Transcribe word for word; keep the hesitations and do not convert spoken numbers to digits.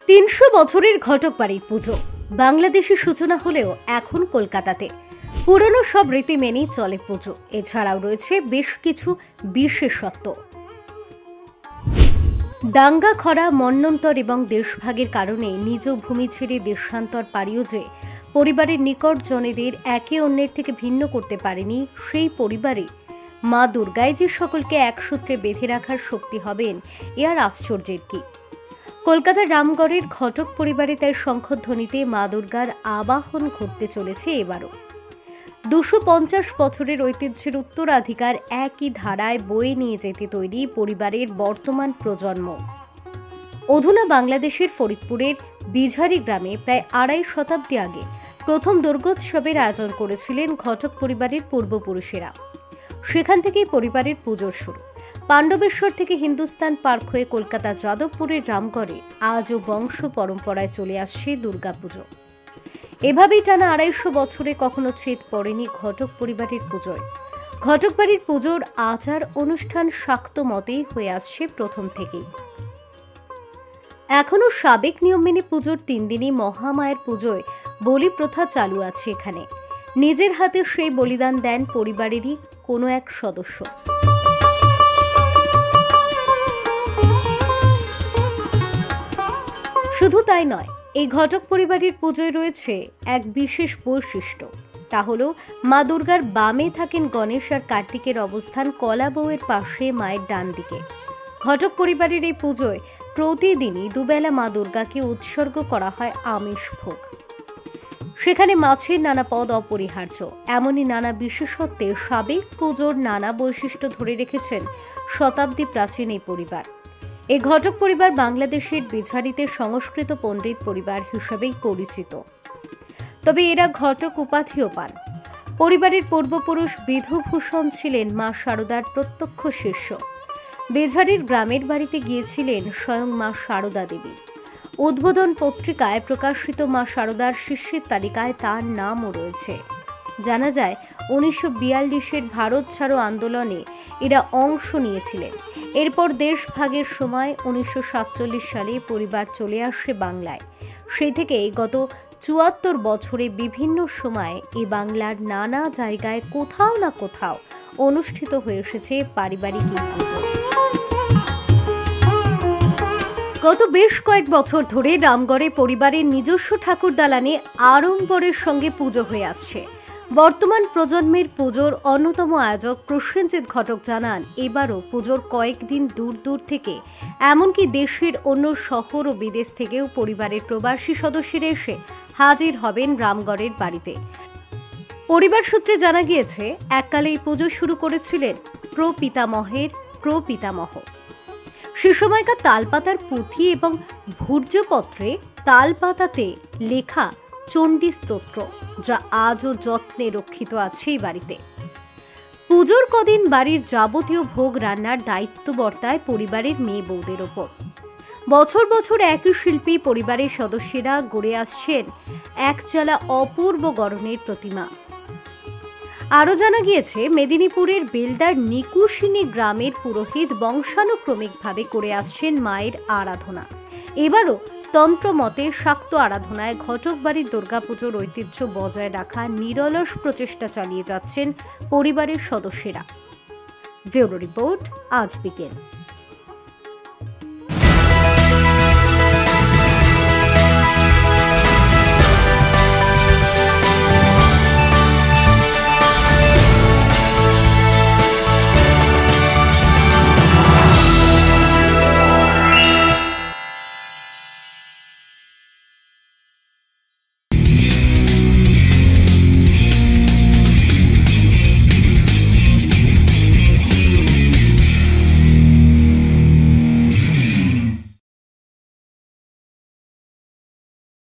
তিনশো বছরের ঘটক বাড়ির পুজো বাংলাদেশের সূচনা হলেও এখন কলকাতাতে পুরনো সব রীতি মেনেই চলে পুজো। এছাড়াও রয়েছে বেশ কিছু বিশেষত্ব। দাঙ্গা খরা, মন্বন্তর এবং দেশভাগের কারণে নিজ ভূমি ছেড়ে দেশান্তর পাড়িও যে পরিবারের নিকট জনেদের একে অন্যের থেকে ভিন্ন করতে পারেনি, সেই পরিবারে মা দুর্গায় যে সকলকে একসূত্রে বেঁধে রাখার শক্তি হবেন, এ আর আশ্চর্যের কি। কলকাতার রামগড়ের ঘটক পরিবারে তার শঙ্খধ্বনিতে মা দুর্গার আবাহন ঘটতে চলেছে এবারও। দুশো পঞ্চাশ বছরের ঐতিহ্যের উত্তরাধিকার একই ধারায় বয়ে নিয়ে যেতে তৈরি পরিবারের বর্তমান প্রজন্ম। অধুনা বাংলাদেশের ফরিদপুরের বিঝারি গ্রামে প্রায় আড়াই শতাব্দী আগে প্রথম দুর্গোৎসবের আয়োজন করেছিলেন ঘটক পরিবারের পূর্বপুরুষেরা। সেখান থেকেই পরিবারের পুজোর শুরু। পাণ্ডবেশ্বর থেকে হিন্দুস্তান পার্ক হয়ে কলকাতা যাদবপুরের রামগড়ে আজও বংশ পরম্পরায় চলে আসছে দুর্গাপুজো। এভাবেই টানা আড়াইশো বছরে কখনো ছেদ পড়েনি ঘটক পরিবারের পুজোয়। ঘটক বাড়ির পুজোর আচার অনুষ্ঠান শাক্ত মতেই হয়ে আসছে প্রথম থেকেই। এখনো সাবেক নিয়ম মেনে পুজোর তিন দিনই মহামায়ের পুজোয় বলি প্রথা চালু আছে এখানে। নিজের হাতে সেই বলিদান দেন পরিবারেরই কোনো এক সদস্য। শুধু তাই নয়, এই ঘটক পরিবারের পুজোয় রয়েছে এক বিশেষ বৈশিষ্ট্য। তা হলো মা দুর্গার বামে থাকেন গণেশ আর কার্তিকের অবস্থান কলা বউয়ের পাশে মায়ের ডান দিকে। ঘটক পরিবারের এই পুজোয় প্রতিদিনই দুবেলা মা দুর্গাকে উৎসর্গ করা হয় আমিষ ভোগ। সেখানে মাছের নানা পদ অপরিহার্য। এমনই নানা বিশেষত্বে সাবেক পুজোর নানা বৈশিষ্ট্য ধরে রেখেছেন শতাব্দী প্রাচীন এই পরিবার। এই ঘটক পরিবার বাংলাদেশের বিঝারিতে সংস্কৃত পণ্ডিত পরিবার হিসেবেই পরিচিত। তবে এরা ঘটক উপাধিও পান। পরিবারের পূর্বপুরুষ বিধুভূষণ ছিলেন মা শারদার প্রত্যক্ষ শিষ্য। বেঝারির গ্রামের বাড়িতে গিয়েছিলেন স্বয়ং মা শারদা দেবী। উদ্বোধন পত্রিকায় প্রকাশিত মা শারদার শিষ্যের তালিকায় তার নামও রয়েছে। জানা যায় উনিশশো বিয়াল্লিশের ভারত ছাড়ো আন্দোলনে এরা অংশ নিয়েছিলেন। এরপর দেশ ভাগের সময় উনিশশো সাতচল্লিশ সালে পরিবার চলে আসে বাংলায়। সেই থেকে গত চুয়াত্তর বছরে বিভিন্ন সময়ে এই বাংলার নানা জায়গায় কোথাও না কোথাও অনুষ্ঠিত হয়ে এসেছে পারিবারিক এই পুজো। গত বেশ কয়েক বছর ধরে রামগড়ে পরিবারের নিজস্ব ঠাকুর দালানে আড়ম্বরের সঙ্গে পুজো হয়ে আসছে। বর্তমান প্রজন্মের পুজোর অন্যতম আয়োজক প্রসেনজিৎ ঘটক জানান, এবারও পুজোর কয়েকদিন দূর দূর থেকে, এমনকি দেশের অন্য শহর ও বিদেশ থেকেও পরিবারের প্রবাসী সদস্যরা এসে হাজির হবেন রামগড়ের বাড়িতে। পরিবার সূত্রে জানা গিয়েছে, এককালে এই পুজো শুরু করেছিলেন প্রপিতামহের প্রপিতামহ। সে সময়কার তালপাতার পুঁথি এবং ভূর্জপত্রে তালপাতাতে লেখা চণ্ডী স্তোত্র, যা আজও যত্নে রক্ষিত আছে এই বাড়িতে। পুজোর কদিন বাড়ির যাবতীয় ভোগ রান্নার দায়িত্ব বর্তায় পরিবারের মেয়ে বউদের ওপর। বছর বছর একই শিল্পী পরিবারের সদস্যরা গড়ে আসছেন একচালা অপূর্ব গড়নের প্রতিমা। আরও জানা গিয়েছে, মেদিনীপুরের বেলদার নিকুশিনী গ্রামের পুরোহিত বংশানুক্রমিকভাবে করে আসছেন মায়ের আরাধনা। এবারও তন্ত্রমতে শাক্ত আরাধনায় ঘটক বাড়ির দুর্গাপুজোর ঐতিহ্য বজায় রাখা নিরলস প্রচেষ্টা চালিয়ে যাচ্ছেন পরিবারের সদস্যরা। ব্যুরো রিপোর্ট, আজ বিকেল।